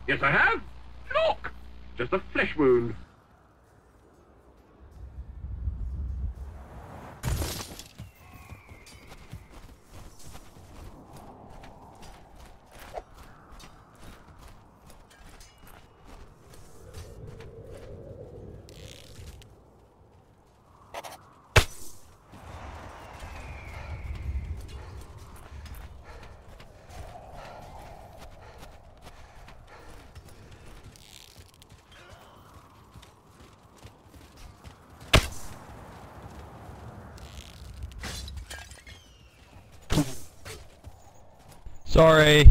Yes, I have. Look! Just a flesh wound. Sorry.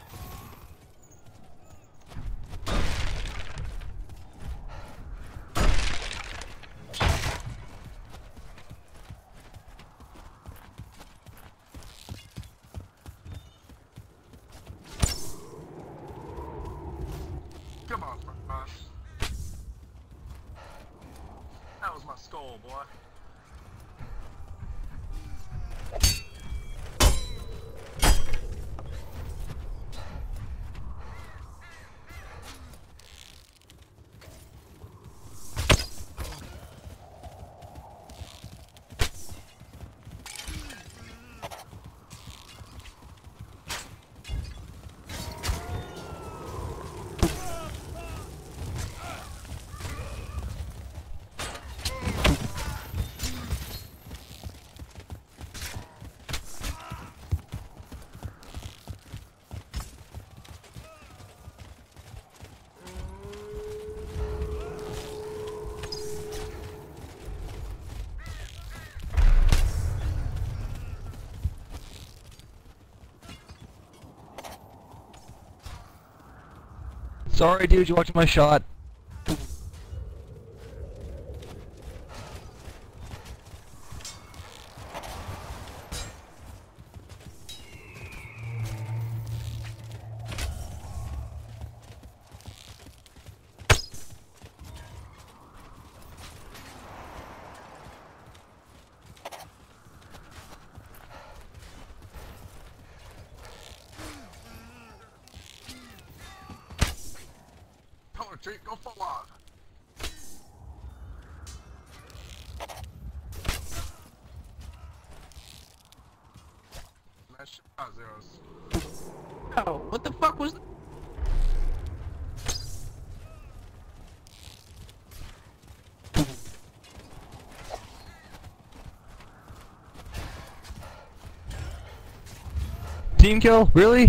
Come on, man. That was my skull, boy. Sorry, dude, you watching my shot. Don't retreat, go forward. Nice shot, Zeros. Oh, what the fuck was that? Team kill? Really?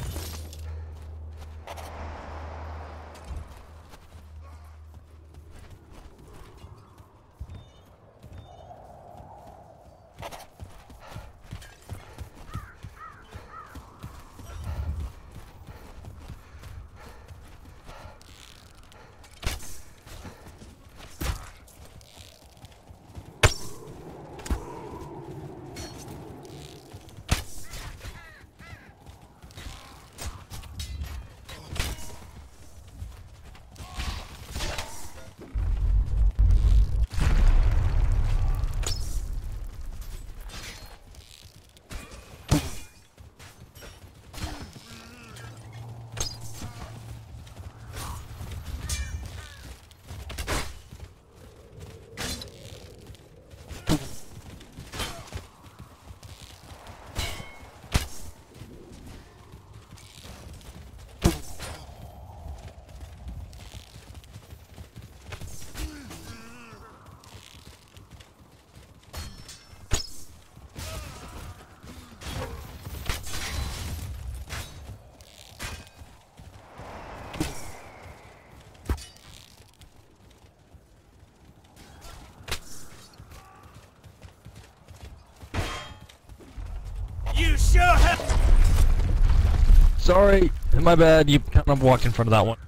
You sure have. Sorry, my bad, you kind of walked in front of that one.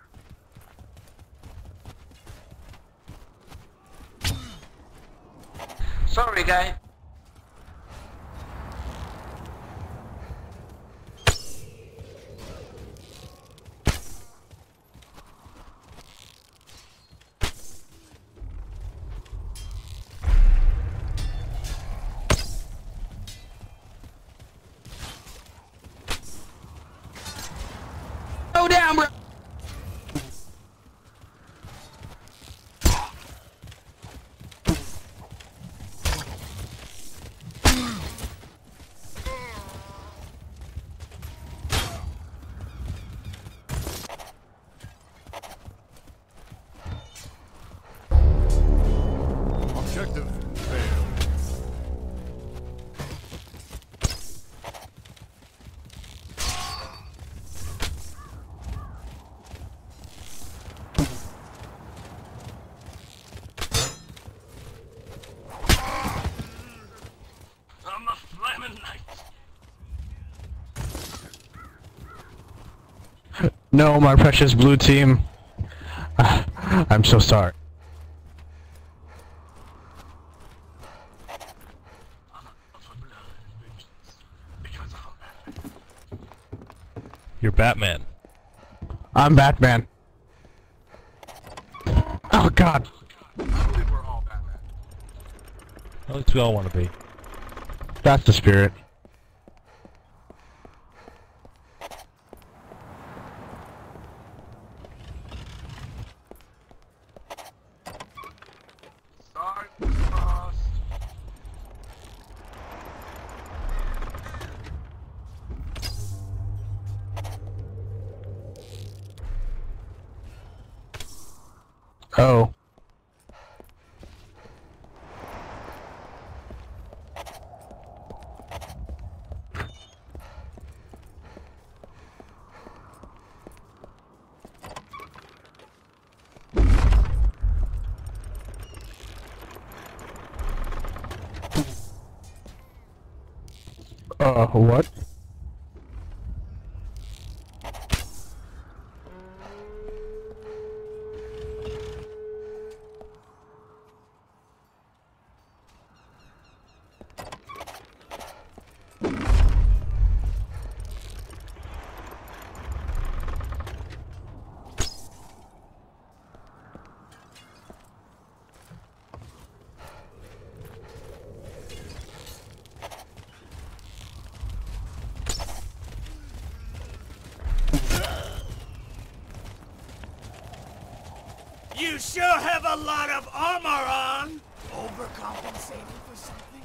Sorry, guy. Go down, bro. No, my precious blue team. I'm so sorry. Because I'm Batman. You're Batman. I'm Batman. Oh God. I believe we're all Batman. At least we all want to be. That's the spirit. Sorry, boss. Oh. What? You sure have a lot of armor on! Overcompensating for something?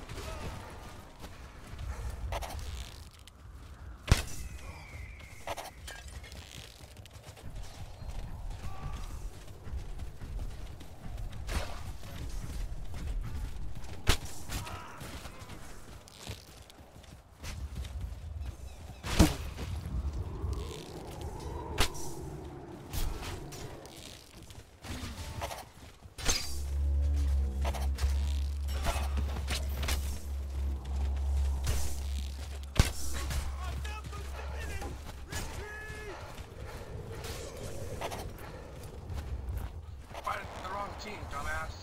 Fighting the wrong team, dumbass.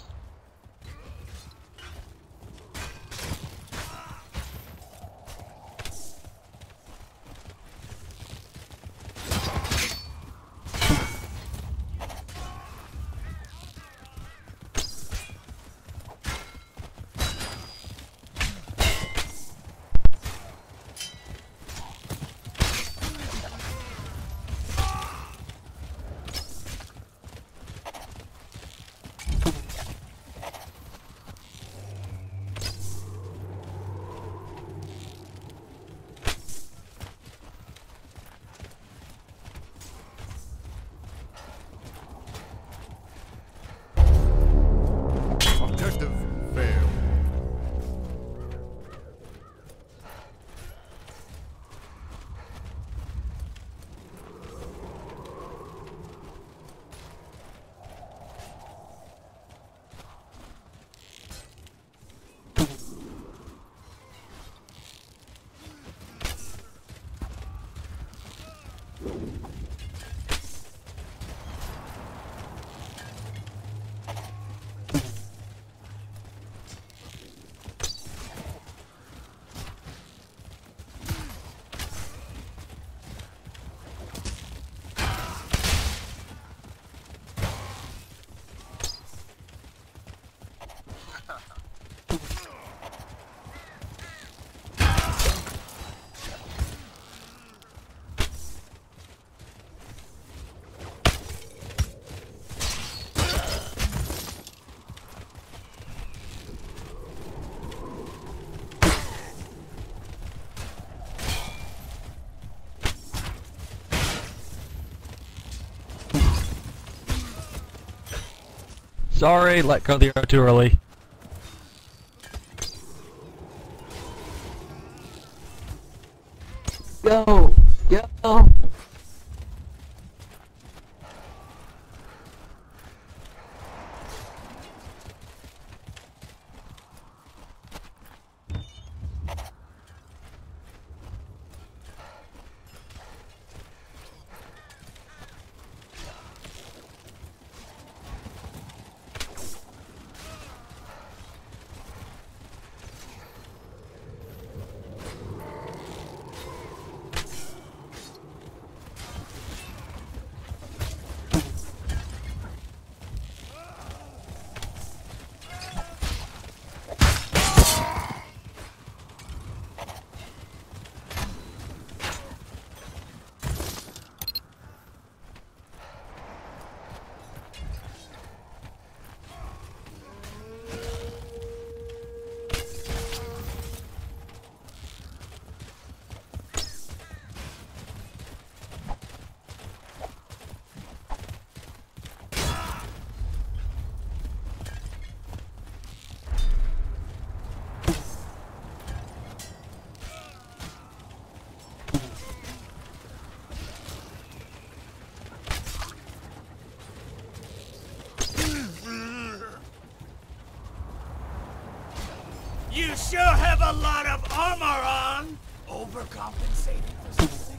Objective failed. Sorry, let go of the arrow too early. Go! Go! You sure have a lot of armor on! Overcompensating for something?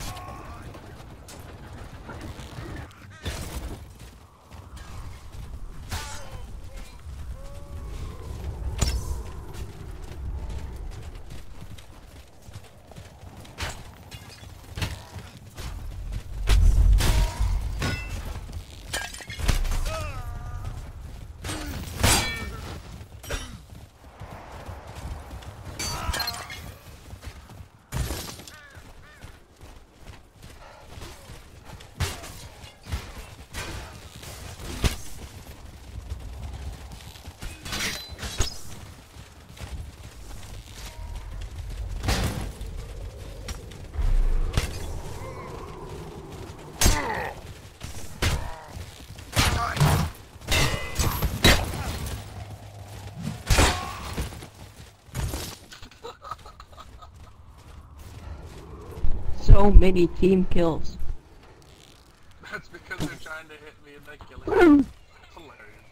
So many team kills. That's because they're trying to hit me and they kill it. It's hilarious.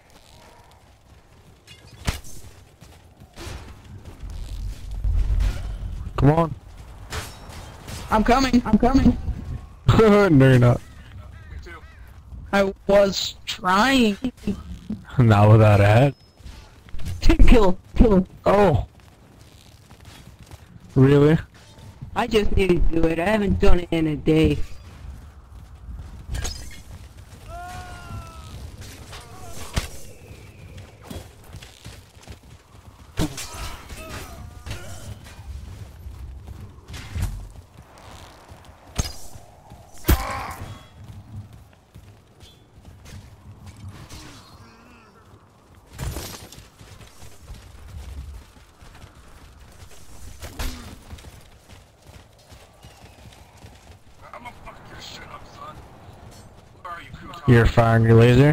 Come on. I'm coming. I'm coming. No, you're not. Me too. I was trying. Not without a head. Kill. Oh. Really? I just need to do it. I haven't done it in a day. I'm gonna fuck your shit up, son. Where are you, Kutan? You're firing your laser?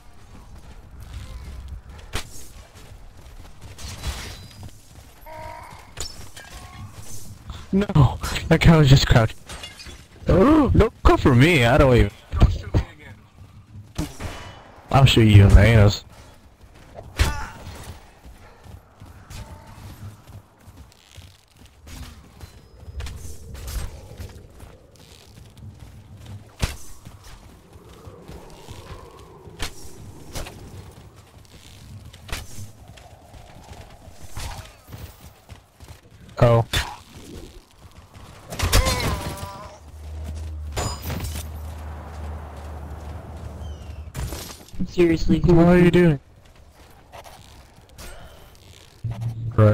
No, that guy was just crouching. Oh, don't go for me. I don't even. Don't shoot me again. I'll shoot you in the anus. Oh. Seriously. What are you doing? Right.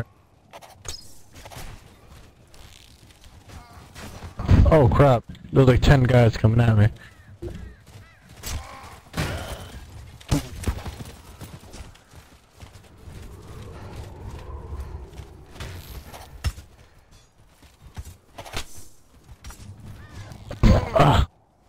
Oh crap. There's like 10 guys coming at me. Ah.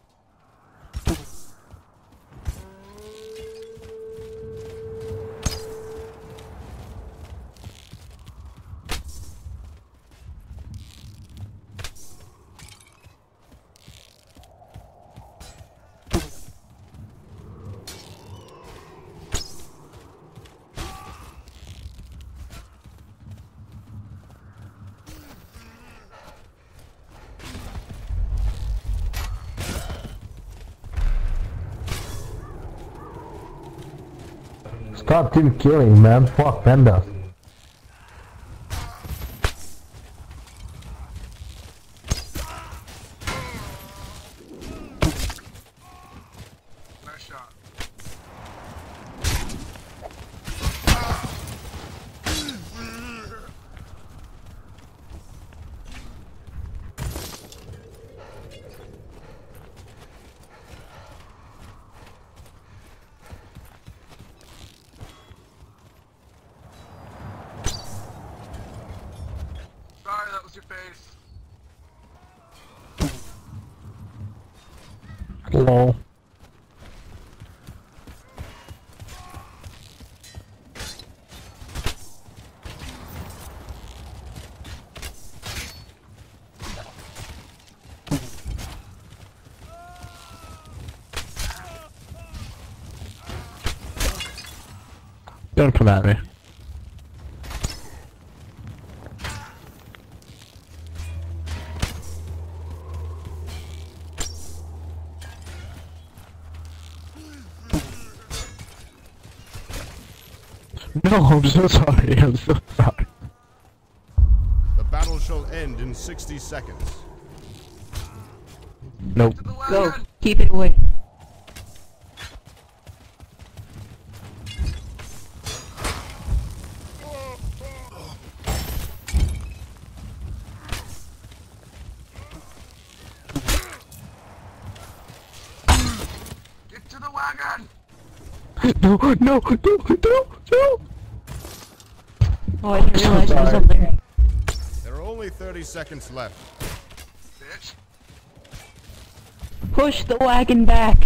Stop team killing, man. Fuck Panda. Nice shot. Sorry, that was your face. Lol. Don't come at me. No, I'm so sorry. I'm so sorry. The battle shall end in 60 seconds. Nope. To the Go. wagon. Keep it away. Get to the wagon. No, no, no, no, no. Oh, I didn't realize it was up there. There are only 30 seconds left. Bitch. Push the wagon back.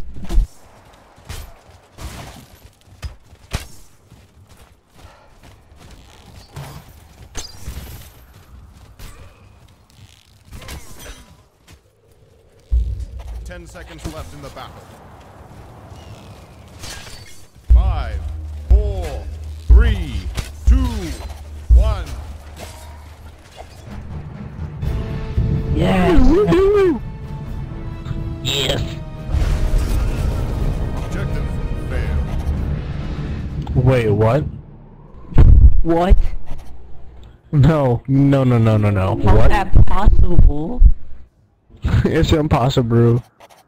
Ten seconds left in the battle. 5, 4, 3, 2, 1. Yes. Yes. Objective failed. Wait, what? What? No, no, no, no, no, no. How's What? that possible? It's impossible.